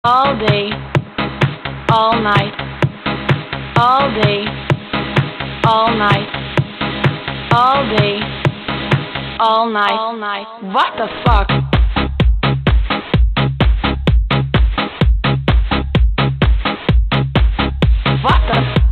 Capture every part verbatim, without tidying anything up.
All day, all night, all day, all night, all day, all night, all night. What the fuck? What the f-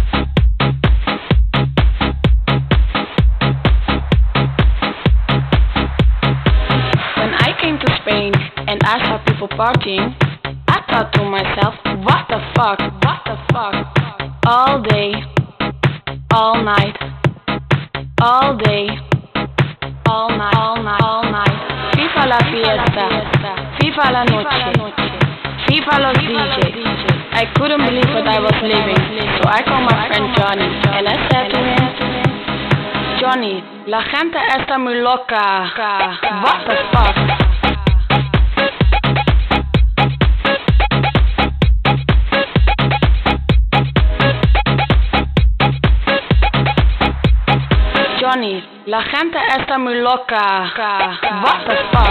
When I came to Spain and I saw people partying, I thought to myself, what the fuck, what the fuck? All day, all night, all day, all night, all night, all night. FIFA la fiesta, FIFA la noche, FIFA los D Js. I couldn't believe what I was living, so I called my friend Johnny, and I said to him, Johnny, la gente está muy loca. What the fuck? Johnny, la gente está muy loca. What the fuck?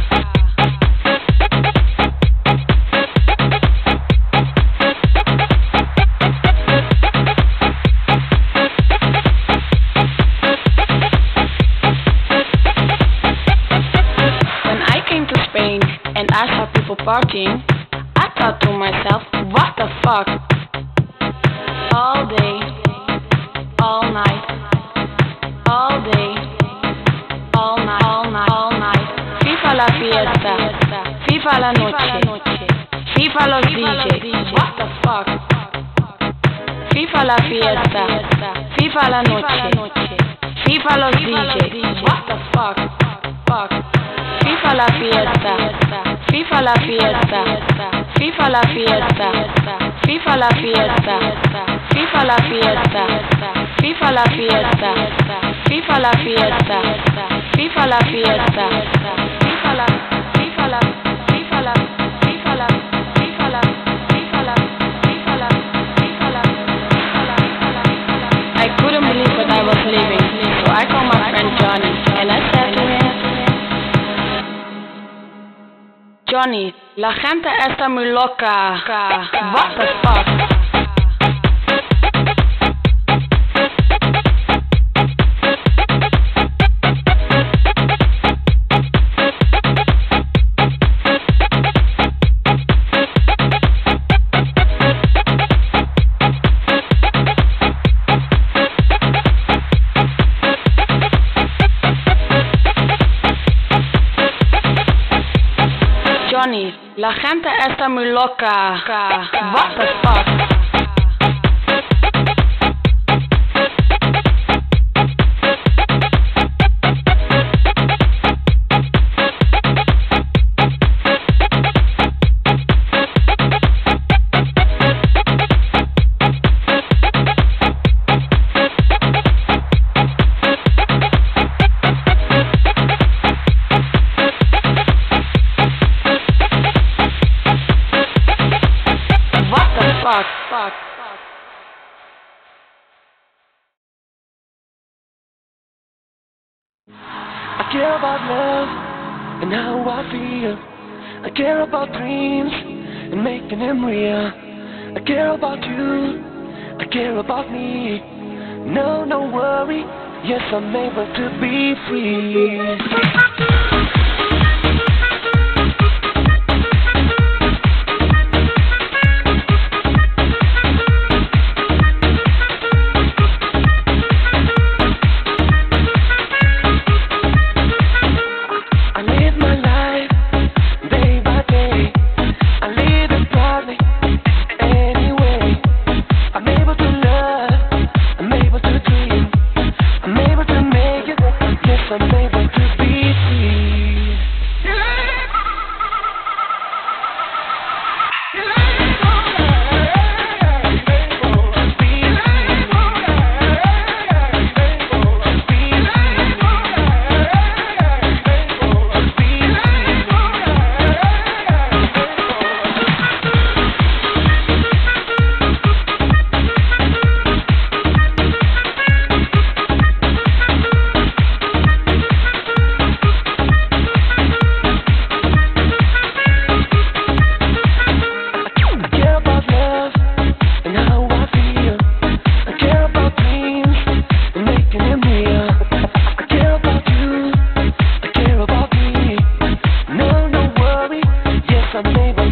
When I came to Spain and I saw people partying, I thought to myself, what the fuck? All day, all night, all day, all night, all night, all night. FIFA la fiesta, FIFA la noche, FIFA los D Js. What the fuck? FIFA la fiesta, FIFA la noche, FIFA los D Js. What the fuck? Fuck. FIFA la fiesta, FIFA la fiesta, FIFA la fiesta, FIFA la fiesta, FIFA la fiesta, FIFA la fiesta, FIFA la fiesta, FIFA la fiesta, FIFA la, FIFA la, FIFA la, FIFA la, FIFA la, FIFA la, FIFA la, FIFA la, I couldn't believe what I was living, so I called my friend Johnny, and I said to him, Johnny, la gente está muy loca. What the fuck? Johnny, la gente está muy loca. What the fuck? Fuck, fuck, fuck. I care about love and how I feel. I care about dreams and making them real. I care about you, I care about me. No, no worry, yes, I'm able to be free. I'm able to be free.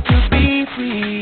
to be free.